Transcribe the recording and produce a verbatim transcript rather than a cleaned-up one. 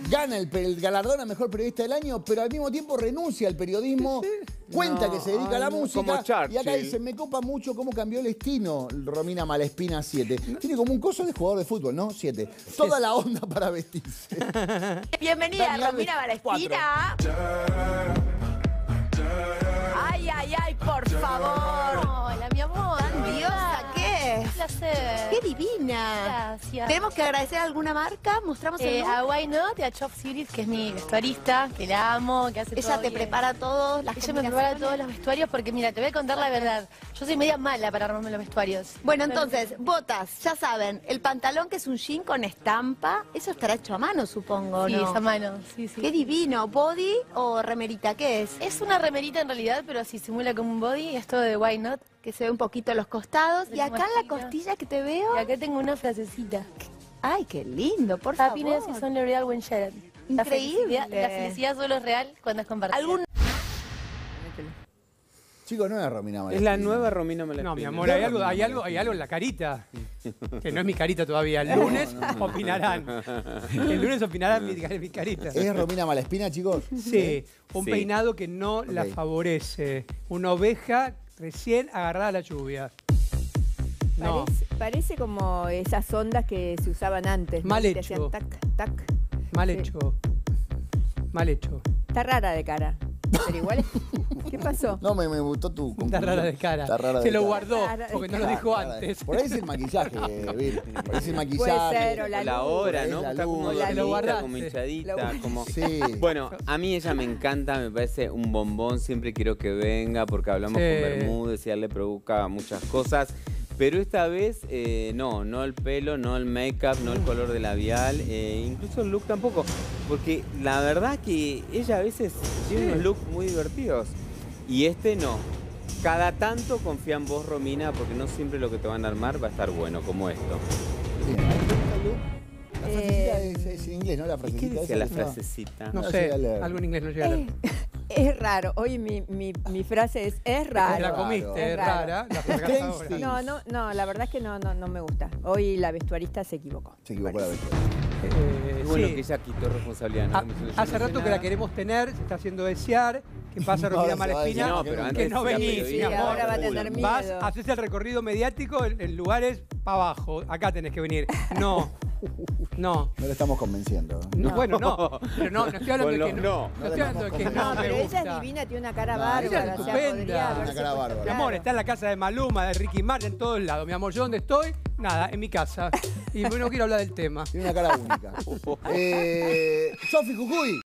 gana el, el galardón a Mejor Periodista del Año, pero al mismo tiempo renuncia al periodismo, cuenta No, que se dedica ay, a la no, música. como Churchill. Y acá dice, me copa mucho cómo cambió el destino Romina Malespina siete. Tiene como un coso de jugador de fútbol, ¿no? siete. Toda la onda para vestirse. Bienvenida, Daniel, Romina Malespina. Ay, ay, ay, por favor. Hola, mi amor. Tan diosa, ¿qué? Un placer. ¡Qué divina! Gracias. ¿Tenemos que agradecer a alguna marca? ¿Mostramos el Eh, look? a Why Not, a Chop Series, que es mi vestuarista, que la amo, que hace Ella todo te bien. prepara todo, las Ella me prepara combinaciones. todos los vestuarios porque, mira, te voy a contar la verdad. Yo soy media mala para armarme los vestuarios. Bueno, entonces, botas, ya saben, el pantalón que es un jean con estampa, eso estará hecho a mano, supongo, Sí, ¿no? es a mano, sí, sí. Qué divino, ¿body o remerita? ¿Qué es? Es una remerita en realidad, pero así simula como un body. Es todo de Why Not. Que se ve un poquito los costados. De Y acá en la costilla. costilla que te veo. Y acá tengo una frasecita. Ay, qué lindo, por favor. Happiness is only real when shared. La Increíble. felicidad, la felicidad solo es real cuando es compartida. ¿Algún Chicos, no es Romina Malespina. Es la nueva Romina Malespina. No, mi amor, hay algo, hay algo, hay algo en la carita. Que no es mi carita todavía. El lunes opinarán. El lunes opinarán mi, mi carita. ¿Es Romina Malespina, chicos? Sí, un Sí. peinado que no la Ok. favorece. Una oveja recién agarrada a la lluvia. No, Parece, parece como esas ondas que se usaban antes. ¿no? Mal Que te hecho. hacían tac, tac. mal Sí. hecho. Mal hecho. Está rara de cara. Pero igual, es- ¿qué pasó? No, me, me gustó tu Está conclusión. rara de cara. Está rara Se de lo cara. guardó Rara de porque no lo Claro, dijo rara de- antes. Por ahí es el maquillaje, Vir. Por ahí es el maquillaje. Puede ser, o la La luz. hora, Es ¿no? la Está como luz. La dormidita, luz. como Lo hinchadita, guardaste. como... Sí. Bueno, a mí ella me encanta, me parece un bombón, siempre quiero que venga porque hablamos Sí. con Bermúdez y a él le provoca muchas cosas. Pero esta vez eh, no, no el pelo, no el make-up, no el color de labial, eh, incluso el look tampoco. Porque la verdad que ella a veces tiene unos looks muy divertidos. Y este no. Cada tanto confía en vos, Romina, porque no siempre lo que te van a armar va a estar bueno, como esto. Bien, ahí está el look. La frasecita Eh, es, es en inglés, ¿no? La ¿Y frasecita qué decía esa la es una- frasecita? No No sé, llega a leer. algo en inglés no llega a leer. Es raro. Hoy mi, mi, mi frase es, es Te raro. la raro. comiste, Es es raro. rara. La colgás ahora. Sí. No, no, no, la verdad es que no, no, no me gusta. Hoy la vestuarista se equivocó. Se equivocó la vez. Eh, Es bueno sí. que ella quitó responsabilidad. ¿no? Ha- Como diciendo, yo Ah, hace no sé rato que la nada. queremos tener, se está haciendo desear. ¿Qué pasa, Ahora Romina se va a decir, Malespina? No, pero que antes no era venís, mi periodista. Sí, amor. ahora va a tener miedo. Vas, haces el recorrido mediático en, en lugares para abajo. Acá tenés que venir. No, no. No le estamos convenciendo. No, bueno, no. Pero no, no estoy hablando de Con que los no. no. No estoy hablando de que No, no, No, me pero gusta. ella es divina, tiene una cara No, bárbara. ella es o sea, estupenda. podría haberse Una cara puesto- bárbara. Mi amor, está en la casa de Maluma, de Ricky Martin, en todos lados. Mi amor, ¿yo dónde estoy? Nada, en mi casa. Y no quiero hablar del tema. Tiene una cara única. eh, Sofi Jujuy.